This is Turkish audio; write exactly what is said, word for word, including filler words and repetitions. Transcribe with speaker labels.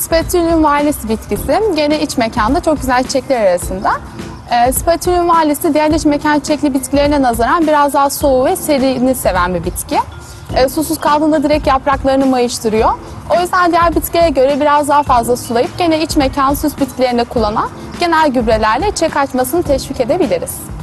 Speaker 1: Spatulum vallis bitkisi gene iç mekanda çok güzel çiçekler arasında. E, Spatulum vallisi diğer iç mekan çiçekli bitkilerine nazaran biraz daha soğuğu ve serini seven bir bitki. E, susuz kaldığında direkt yapraklarını mayıştırıyor. O yüzden diğer bitkilere göre biraz daha fazla sulayıp gene iç mekan süs bitkilerinde kullanan genel gübrelerle çiçek açmasını teşvik edebiliriz.